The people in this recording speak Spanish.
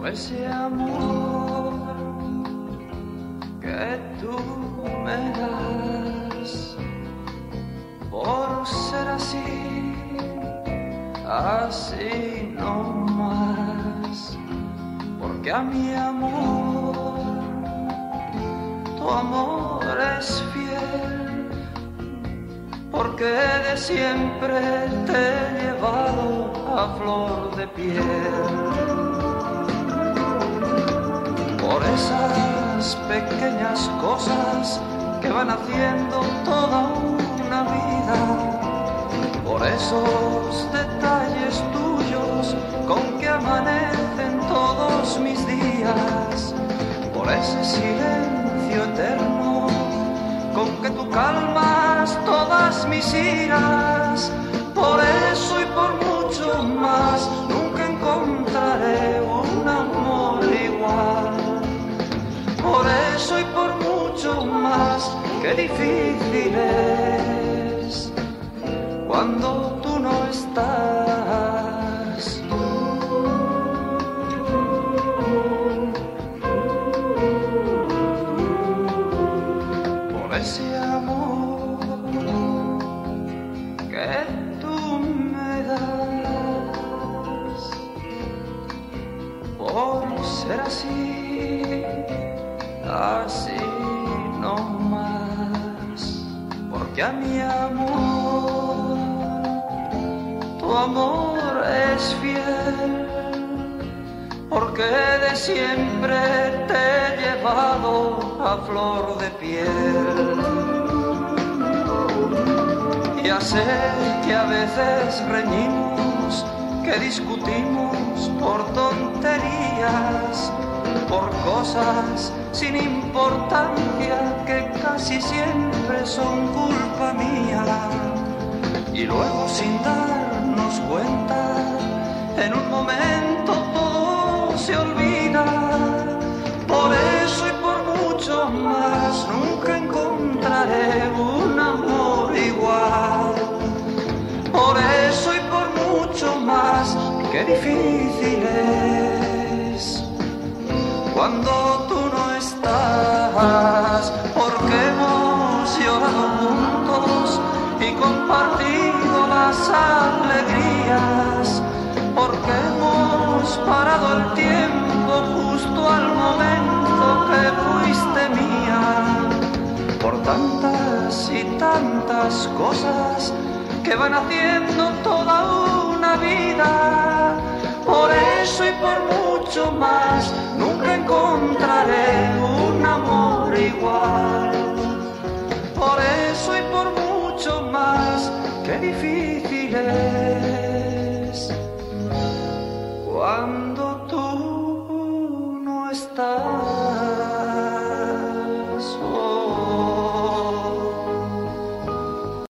ese amor que tú me das, por ser así, así no más, porque a mi amor, tu amor es fiel, porque de siempre te he llevado a flor de piel. Por esas pequeñas cosas que van haciendo toda una vida, por esos detalles tuyos con que amanecen todos mis días, por ese silencio eterno con que tú calmas todas mis iras, por eso y por mucho más nunca encontraré un amor igual. Por eso y por mucho más, qué difícil es cuando tú no estás. Por ese amor que tú me das, por ser así, así no más, porque a mi amor, tu amor es fiel, porque de siempre te he llevado a flor de piel. Ya sé que a veces reñimos, que discutimos por tonterías, por cosas sin importancia que casi siempre son culpa mía, y luego sin darnos cuenta, en un momento todo se olvida. Por eso y por mucho más nunca encontraré un amor igual. Por eso y por mucho más, qué difícil es cuando tú no estás, porque hemos llorado juntos y compartido las alegrías, porque hemos parado el tiempo justo al momento que fuiste mía, por tantas y tantas cosas que van haciendo toda una vida. Por eso y por mucho más nunca encontraré